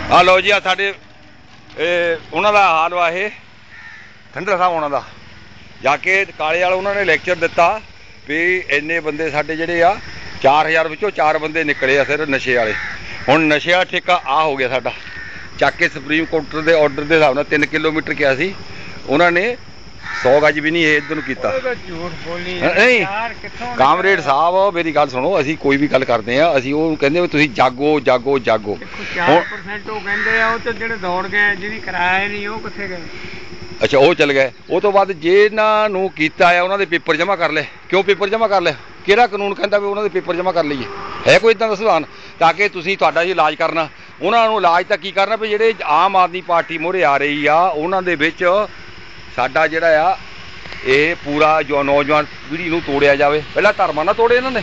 ਆ ਲਓ ਜੀ, ਆ ਸਾਡੇ ਉਹਨਾਂ ਦਾ ਹਾਲ ਵਾ ਇਹ ਠੰਡਰ ਸਾਹਿਬ ਉਹਨਾਂ ਦਾ ਜਾ ਕੇ ਕਾਲੇ ਵਾਲਾ ਉਹਨਾਂ ਨੇ ਲੈਕਚਰ ਦਿੱਤਾ ਵੀ ਇੰਨੇ ਬੰਦੇ ਸਾਡੇ ਜਿਹੜੇ ਆ 4000 ਵਿੱਚੋਂ 4 ਬੰਦੇ ਨਿਕਲੇ ਆ ਸਿਰ ਨਸ਼ੇ ਵਾਲੇ। ਹੁਣ ਨਸ਼ੇ ਵਾਲਾ ਠੇਕਾ ਆ ਹੋ ਗਿਆ ਸਾਡਾ, ਚੱਕ ਕੇ ਸੁਪਰੀਮ ਕੋਰਟ ਦੇ ਆਰਡਰ ਦੇ ਹਿਸਾਬ ਨਾਲ 3 ਕਿਲੋਮੀਟਰ ਕਿਹਾ ਸੀ ਉਹਨਾਂ ਨੇ, 100 ਗਜ ਵੀ ਨਹੀਂ ਇਹ ਇੱਧਰ ਨੂੰ ਕੀਤਾ। ਨਹੀਂ ਕਾਮਰੇਡ ਸਾਹਿਬ ਮੇਰੀ ਗੱਲ ਸੁਣੋ, ਅਸੀਂ ਕੋਈ ਵੀ ਗੱਲ ਕਰਦੇ ਆ ਅਸੀਂ ਉਹ ਕਹਿੰਦੇ ਵੀ ਤੁਸੀਂ ਜਾਗੋ ਜਾਗੋ ਜਾਗੋ। 4% ਉਹ ਕਹਿੰਦੇ ਆ, ਉਹ ਤੇ ਜਿਹੜੇ ਦੌੜ ਗਏ ਜਿਹਨੇ ਕਰਾਇਆ ਨਹੀਂ ਉਹ ਕਿੱਥੇ ਗਏ? ਅੱਛਾ ਉਹ ਚੱਲ ਗਏ। ਉਹ ਤੋਂ ਬਾਅਦ ਜਿਹਨਾਂ ਨੂੰ ਕੀਤਾ ਆ ਉਹਨਾਂ ਦੇ ਪੇਪਰ ਜਮ੍ਹਾਂ ਕਰ ਲਏ। ਕਿਉਂ ਪੇਪਰ ਜਮ੍ਹਾਂ ਕਰ ਲਿਆ? ਕਿਹੜਾ ਕਾਨੂੰਨ ਕਹਿੰਦਾ ਵੀ ਉਹਨਾਂ ਦੇ ਪੇਪਰ ਜਮ੍ਹਾਂ ਕਰ ਲਈਏ? ਹੈ ਕੋਈ ਇੱਦਾਂ ਦਾ ਸੰਵਿਧਾਨ? ਤਾਂ ਕਿ ਤੁਸੀਂ ਤੁਹਾਡਾ ਜੀ ਇਲਾਜ ਕਰਨਾ, ਉਹਨਾਂ ਨੂੰ ਇਲਾਜ ਤਾਂ ਕੀ ਕਰਨਾ ਵੀ ਜਿਹੜੇ ਆਮ ਆਦਮੀ ਪਾਰਟੀ ਮੂਹਰੇ ਆ ਰਹੀ ਆ ਉਹਨਾਂ ਦੇ ਵਿੱਚ ਸਾਡਾ ਜਿਹੜਾ ਆ ਇਹ ਪੂਰਾ ਜੋ ਨੌਜਵਾਨ ਪੀੜ੍ਹੀ ਨੂੰ ਤੋੜਿਆ ਜਾਵੇ। ਪਹਿਲਾਂ ਧਰਮਾਂ ਨਾਲ ਤੋੜੇ ਇਹਨਾਂ ਨੇ,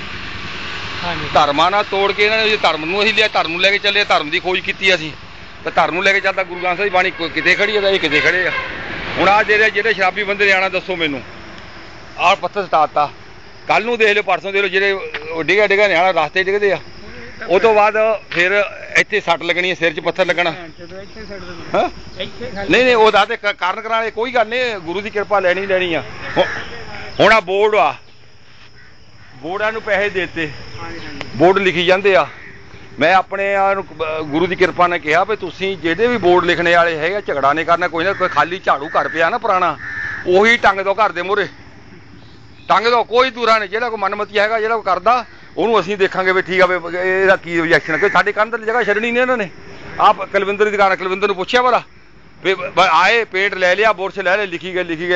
ਧਰਮਾਂ ਨਾਲ ਤੋੜ ਕੇ ਇਹਨਾਂ ਨੇ ਧਰਮ ਨੂੰ ਅਸੀਂ ਲਿਆ, ਧਰਮ ਨੂੰ ਲੈ ਕੇ ਚੱਲੇ, ਧਰਮ ਦੀ ਖੋਜ ਕੀਤੀ ਅਸੀਂ ਤਾਂ ਧਰਮ ਨੂੰ ਲੈ ਕੇ ਚੱਲਦਾ। ਗੁਰੂ ਗ੍ਰੰਥ ਸਾਹਿਬ ਦੀ ਬਾਣੀ ਕਿਤੇ ਖੜੀ ਹੈ, ਇਹ ਕਿਤੇ ਖੜੇ ਆ। ਹੁਣ ਆਹ ਜਿਹੜੇ ਸ਼ਰਾਬੀ ਬੰਦੇ ਨੇ ਆਣਾ, ਦੱਸੋ ਮੈਨੂੰ, ਆਹ ਪੱਥਰ ਸਟਾਤਾ, ਕੱਲ ਨੂੰ ਦੇਖ ਲਿਓ, ਪਰਸੋਂ ਦੇਖ ਲਿਓ, ਜਿਹੜੇ ਡਿੱਗਾ ਨਿਆਣਾ ਰਸਤੇ ਡਿੱਗਦੇ ਆ। ਉਹ ਤੋਂ ਬਾਅਦ ਫਿਰ ਇੱਥੇ ਸੱਟ ਲੱਗਣੀ ਹੈ, ਸਿਰ 'ਚ ਪੱਥਰ ਲੱਗਣਾ। ਹਾਂ ਨਹੀਂ ਉਹ ਦੱਸਦੇ ਕਾਰਨ ਕਰਾਉਣ ਵਾਲੇ ਕੋਈ ਗੱਲ ਨਹੀਂ, ਗੁਰੂ ਦੀ ਕਿਰਪਾ ਲੈਣੀ ਆ। ਹੁਣ ਆ ਬੋਰਡ ਆ, ਬੋਰਡਾਂ ਨੂੰ ਪੈਸੇ ਦੇ ਦਿੱਤੇ, ਬੋਰਡ ਲਿਖੀ ਜਾਂਦੇ ਆ। ਮੈਂ ਆਪਣੇ ਗੁਰੂ ਦੀ ਕਿਰਪਾ ਨੇ ਕਿਹਾ ਵੀ ਤੁਸੀਂ ਜਿਹੜੇ ਵੀ ਬੋਰਡ ਲਿਖਣੇ ਵਾਲੇ ਹੈਗੇ ਝਗੜਾ ਨਹੀਂ ਕਰਨਾ, ਕੋਈ ਨਾ ਕੋਈ ਖਾਲੀ ਝਾੜੂ ਘਰ ਪਿਆ ਨਾ ਪੁਰਾਣਾ, ਉਹੀ ਟੰਗ ਦੋ ਘਰ ਦੇ ਮੂਹਰੇ, ਟੰਗ ਦੋ, ਕੋਈ ਦੂਰਾ ਨਹੀਂ। ਜਿਹੜਾ ਕੋਈ ਮਨਮਤੀ ਹੈਗਾ ਜਿਹੜਾ ਕੋਈ ਕਰਦਾ ਉਹਨੂੰ ਅਸੀਂ ਦੇਖਾਂਗੇ ਵੀ ਠੀਕ ਆ ਵੀ ਇਹਦਾ ਕੀ ਰਿਐਕਸ਼ਨ ਹੈ। ਕਿ ਸਾਡੇ ਕੰਧ ਦੀ ਜਗ੍ਹਾ ਛੱਡਣੀ ਨਹੀਂ ਇਹਨਾਂ ਨੇ। ਆਪ ਕੁਲਵਿੰਦਰ ਦੀ ਦੁਕਾਨ, ਕੁਲਵਿੰਦਰ ਨੂੰ ਪੁੱਛਿਆ ਭਲਾ ਵੀ ਆਏ ਪੇਂਟ ਲੈ ਲਿਆ, ਬੁਰਸ਼ ਲੈ ਲਿਆ, ਲਿਖੀ ਗਏ।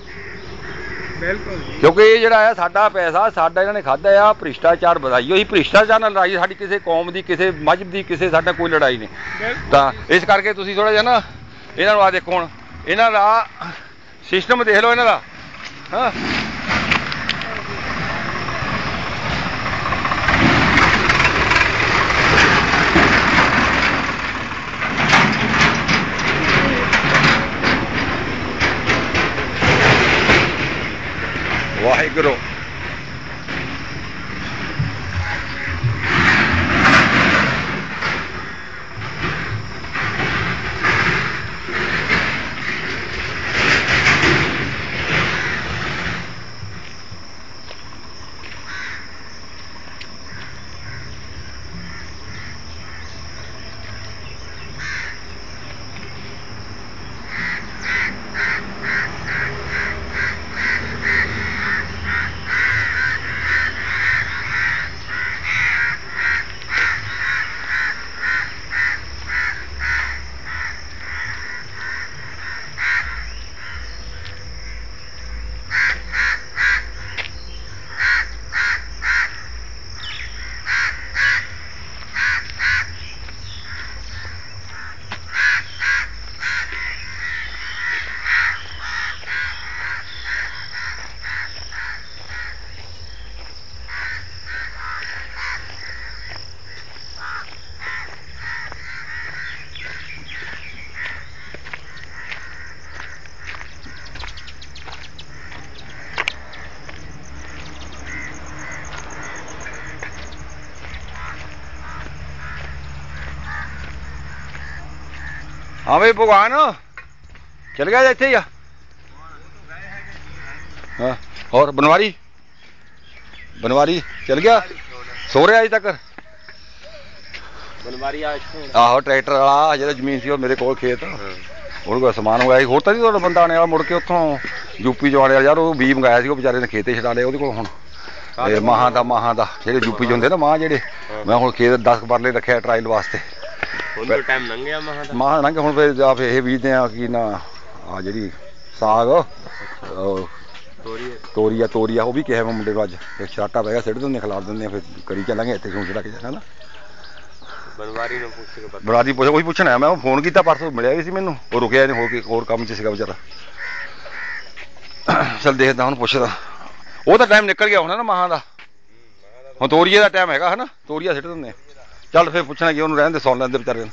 ਬਿਲਕੁਲ, ਕਿਉਂਕਿ ਇਹ ਜਿਹੜਾ ਆ ਸਾਡਾ ਪੈਸਾ ਸਾਡਾ ਇਹਨਾਂ ਨੇ ਖਾਧਾ ਆ। ਭ੍ਰਿਸ਼ਟਾਚਾਰ ਵਧਾਈ ਹੋਈ, ਭ੍ਰਿਸ਼ਟਾਚਾਰ ਨਾਲ ਲੜਾਈ ਸਾਡੀ ਕਿਸੇ ਕੌਮ ਦੀ, ਕਿਸੇ ਮਜ਼ਹਬ ਦੀ, ਕਿਸੇ ਸਾਡਾ ਕੋਈ ਲੜਾਈ ਨਹੀਂ। ਤਾਂ ਇਸ ਕਰਕੇ ਤੁਸੀਂ ਥੋੜਾ ਜਿਹਾ ਨਾ ਇਹਨਾਂ ਨੂੰ ਆ ਦੇਖੋ, ਹੁਣ ਇਹਨਾਂ ਦਾ ਸਿਸਟਮ ਦੇਖ ਲਓ ਇਹਨਾਂ ਦਾ। ਹਾਂ ਵਾਹਿਗੁਰੂ। ਹਾਂ ਬਈ ਭਗਵਾਨ ਚਲ ਗਿਆ ਇੱਥੇ ਹੀ ਆ। ਹਾਂ ਹੋਰ ਬਨਵਾਰੀ ਚਲ ਗਿਆ, ਸੋ ਰਿਹਾ ਅਜੇ ਤੱਕ ਬਨਵਾਰੀ? ਆਹੋ ਟਰੈਕਟਰ ਵਾਲਾ ਜਿਹੜਾ ਜ਼ਮੀਨ ਸੀ ਉਹ ਮੇਰੇ ਕੋਲ ਖੇਤ, ਉਹਨੂੰ ਕੋਈ ਸਮਾਨ ਮੰਗਾਇਆ। ਹੋਰ ਤਾਂ ਨਹੀਂ ਤੁਹਾਡਾ ਬੰਦਾ ਆਣੇ ਵਾਲਾ ਮੁੜ ਕੇ ਉੱਥੋਂ ਯੂਪੀ ਚੋਂ ਆਣੇ ਵਾਲਾ ਯਾਰ, ਉਹ ਬੀ ਮੰਗਾਇਆ ਸੀ, ਉਹ ਵਿਚਾਰੇ ਨੇ ਖੇਤੇ ਛਡਾ ਲਿਆ ਉਹਦੇ ਕੋਲ। ਹੁਣ ਮਾਹਾਂ ਦਾ ਜਿਹੜੇ ਯੂਪੀ 'ਚ ਹੁੰਦੇ ਨਾ ਮਾਂ ਜਿਹੜੇ, ਮੈਂ ਹੁਣ ਖੇਤ 10 ਬਰਲੇ ਰੱਖਿਆ ਟਰਾਇਲ ਵਾਸਤੇ। ਟਾਈਮ ਲੰਘਿਆ ਮਾਹ ਲੰਘ, ਹੁਣ ਫਿਰ ਜਾਂ ਫਿਰ ਇਹ ਬੀਜਦੇ ਆ ਕੀ ਨਾ ਆ ਜਿਹੜੀ ਸਾਗ ਤੋਰੀਆ ਉਹ ਵੀ ਕਿਹਾ ਮੈਂ ਮੁੰਡੇ ਨੂੰ ਅੱਜ, ਇੱਕ ਛਾਟਾ ਪੈ ਗਿਆ ਸਿੱਟ ਦਿੰਦੇ, ਖਿਲਾਰ ਦਿੰਦੇ ਆ, ਫਿਰ ਕਰੀ ਚੱਲਾਂਗੇ ਇੱਥੇ ਕਿਉਂ ਛੱਡ ਕੇ ਜਾਣਾ ਨਾ। ਬਨਵਾਰੀ ਨੂੰ ਪੁੱਛ ਕੇ ਬਰਾਦੀ ਪੁੱਛ, ਉਹੀ ਪੁੱਛਣਾ ਮੈਂ, ਫੋਨ ਕੀਤਾ ਪਰਸੋਂ, ਮਿਲਿਆ ਵੀ ਸੀ ਮੈਨੂੰ, ਉਹ ਰੁਕਿਆ ਨਹੀਂ, ਹੋਰ ਕੰਮ 'ਚ ਸੀਗਾ ਵਿਚਾਰਾ। ਚੱਲ ਦੇਖਦਾ ਹੁਣ, ਪੁੱਛਦਾ। ਉਹ ਤਾਂ ਟਾਈਮ ਨਿਕਲ ਗਿਆ ਹੋਣਾ ਨਾ ਮਾਹਾਂ ਦਾ, ਹੁਣ ਤੋਰੀਏ ਦਾ ਟਾਈਮ ਹੈਗਾ ਹਨਾ, ਤੋਰੀਆ ਸਿੱਟ ਦਿੰਦੇ ਆ। ਚੱਲ ਫਿਰ ਪੁੱਛਣਾ ਕਿ ਉਹਨੂੰ ਰਹਿਣ ਦੇ, ਸੁਣ ਲੈਂਦੇ ਵਿਚਾਰੇ ਨੂੰ।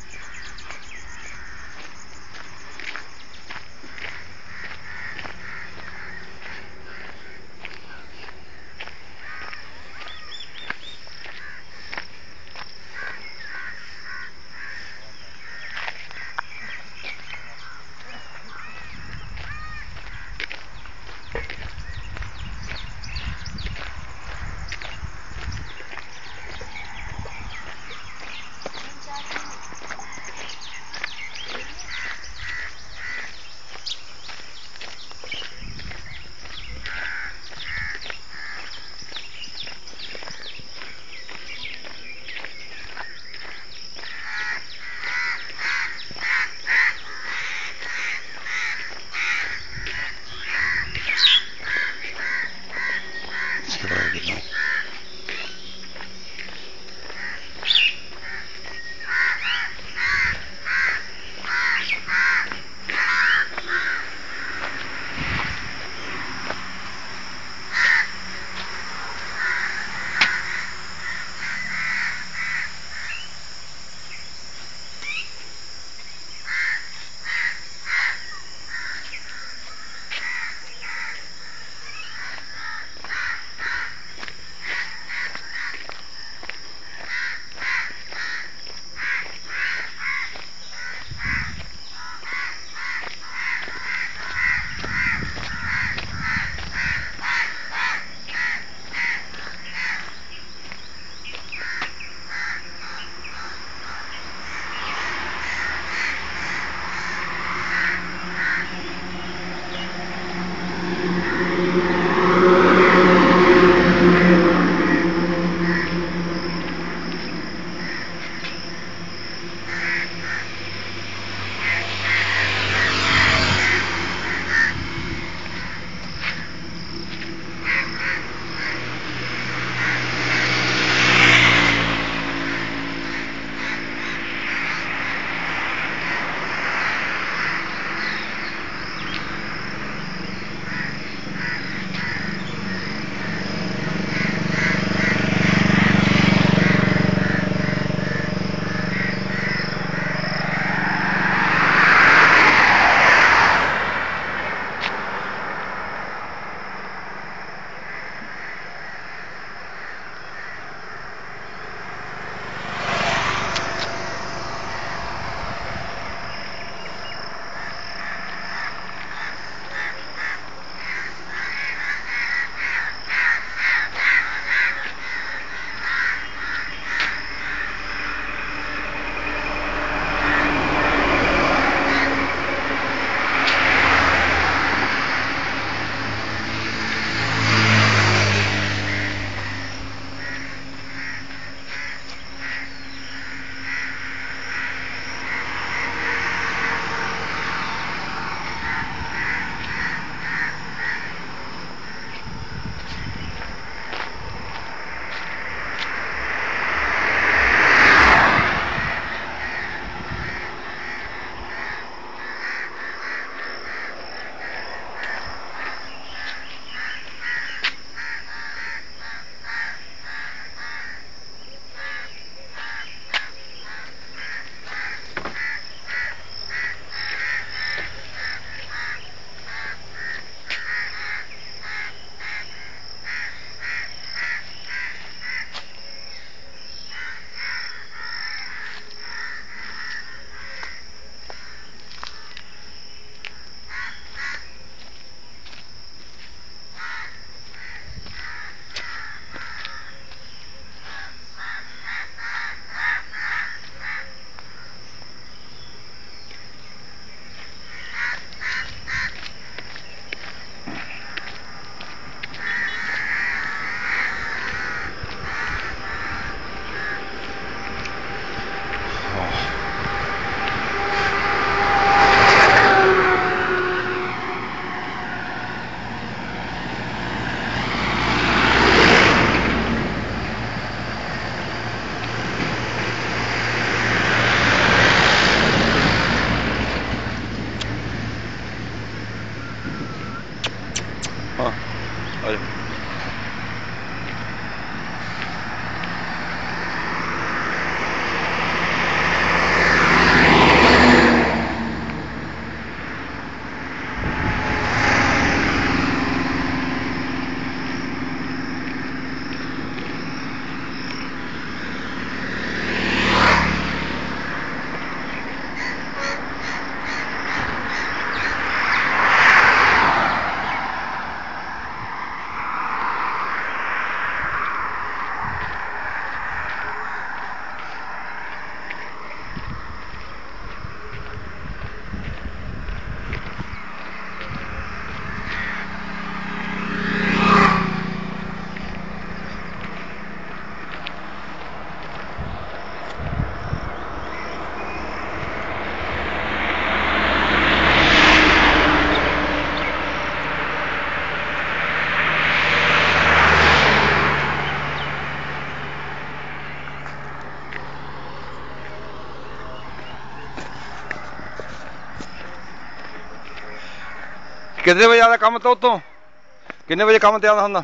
कितने बजे आता काम तो उतों कितने बजे काम ते आना हुंदा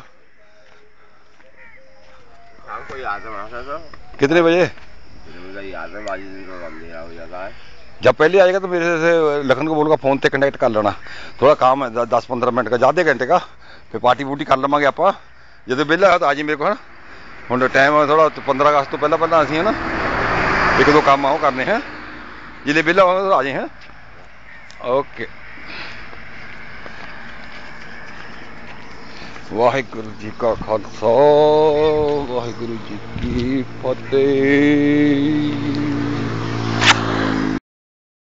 शाम को याद है वहाँ से तो कितने बजे याद है बाजी दिन का काम दिया हो जाता है। जब पहले आएगा तो मेरे से लखन को बोलूँगा फोन पे कनेक्ट कर लेना थोड़ा काम है 10-15 मिनट का ज़्यादा घंटे का फिर पार्टी वूटी कर लवांगे आप जो बेला है तो आ जी मेरे को है ना हम टाइम थोड़ा 15 अगस्त तो पहला पहला असी है ना एक दो काम आओ करने हैं जिले बेला होगा तो आ जाए हैं ओके वाहिगुरु जी का खालसा वाहिगुरु जी की फतेह।